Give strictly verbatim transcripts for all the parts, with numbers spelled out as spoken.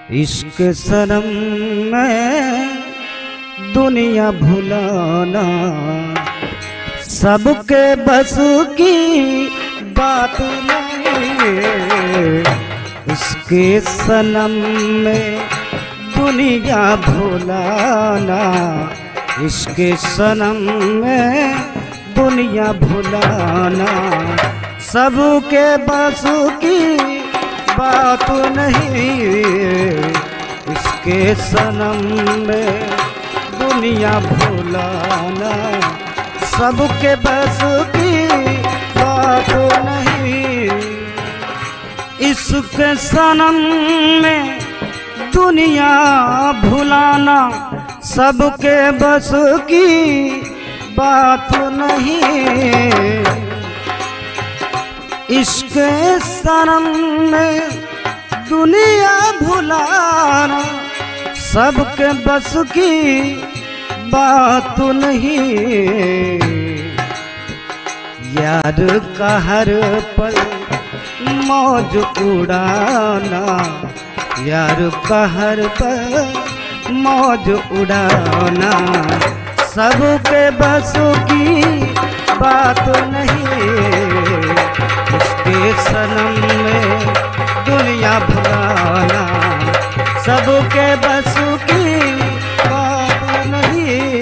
इश्क सनम में दुनिया भुलाना सबके बस की बात नहीं। इसके सनम में दुनिया भुलाना, इसके सनम में दुनिया भुलाना सबके बस की बात नहीं। इसके सनम में दुनिया भुलाना सबके बस की बात नहीं। इसके सनम में दुनिया भुलाना सबके बस की बात नहीं। इसके सनम में दुनिया भुलाना सबके बस की बात नहीं। यार का हर पल मौज उड़ाना, यार का हर पल मौज उड़ाना सबके बस की बात नहीं। इसके सनम में दुनिया भुलाना सबके बस की बात नहीं।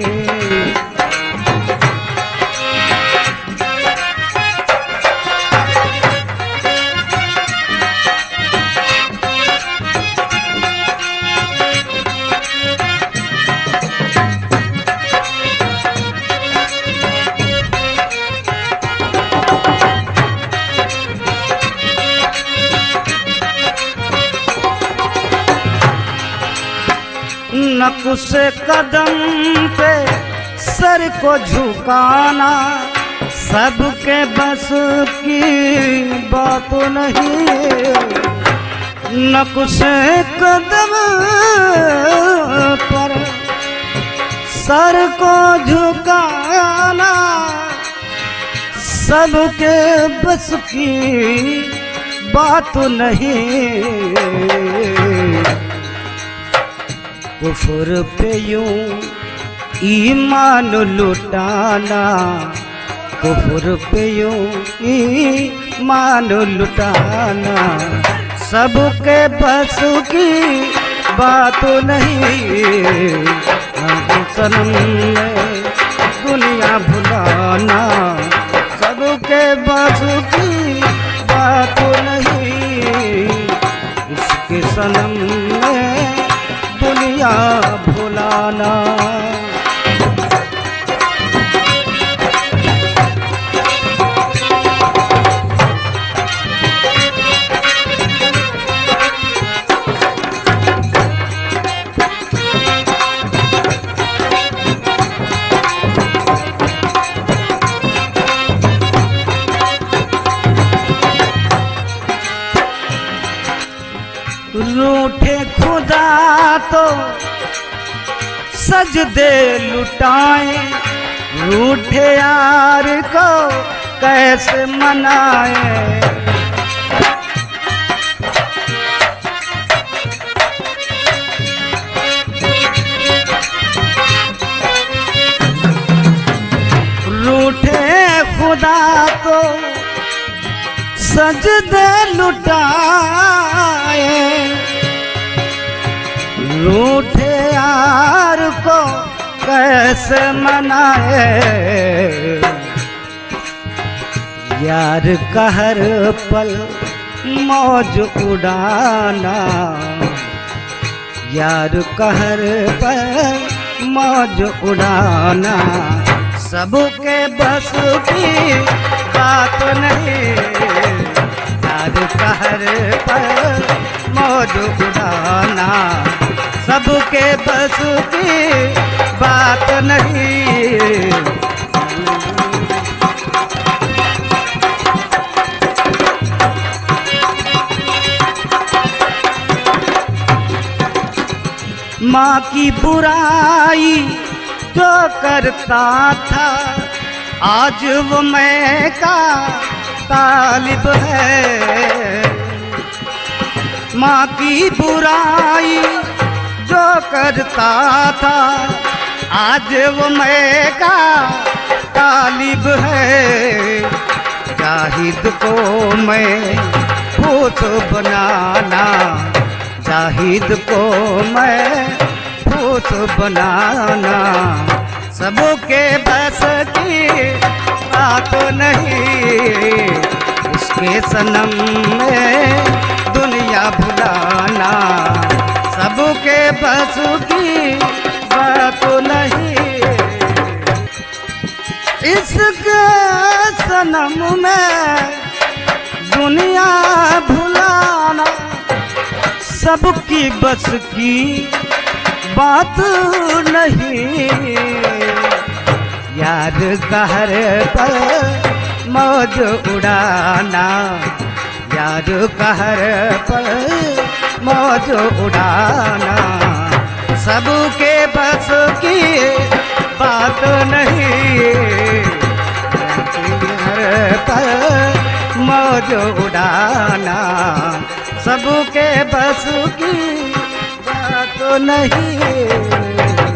नक्शे कदम पे सर को झुकाना सबके बस की बात नहीं। नक्शे कदम पर सर को झुकाना सबके बस की बात नहीं। कुफर पे यूं ईमान लुटाना, कुफर पे यूं ईमान लुटाना सबके बस की बात नहीं। सनम में दुनिया भुलाना सबके बस की बात नहीं। इसके सनम में दुनिया भुलाना। रूठे खुदा तो सजदे लुटाए, रूठे यार को कैसे मनाए। रूठे खुदा तो सजदे लुटाए, रूठे यार को कैसे मनाए। यार का हर पल मौज उड़ाना, यार का हर पल मौज उड़ाना सबके बस की बात नहीं। यार का हर पल मौज उड़ाना सबके बस की बात नहीं। माँ की बुराई जो करता था आज वो मैं का तालिब है। माँ की बुराई जो करता था आज वो मैं का तालिब है। जाहिद को मैं भूत बनाना, जाहिद को मैं भूत बनाना, सबके बस की बात नहीं। उसके सनम में दुनिया भुलाना, सबके बस की बात नहीं। इसके सनम में दुनिया भुलाना, सबकी बस की बात नहीं। यार कहर पर मौज उड़ाना, यार कहर पर मौज उड़ाना, सबके बस की बात नहीं। कहर पर मौज उड़ाना, सबके बस की बात नहीं।